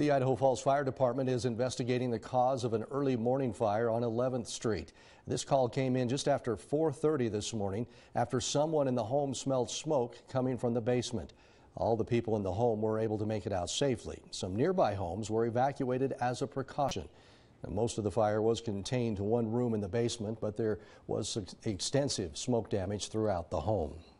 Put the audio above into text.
The Idaho Falls Fire Department is investigating the cause of an early morning fire on 11th Street. This call came in just after 4:30 this morning after someone in the home smelled smoke coming from the basement. All the people in the home were able to make it out safely. Some nearby homes were evacuated as a precaution. Now, most of the fire was contained to one room in the basement, but there was extensive smoke damage throughout the home.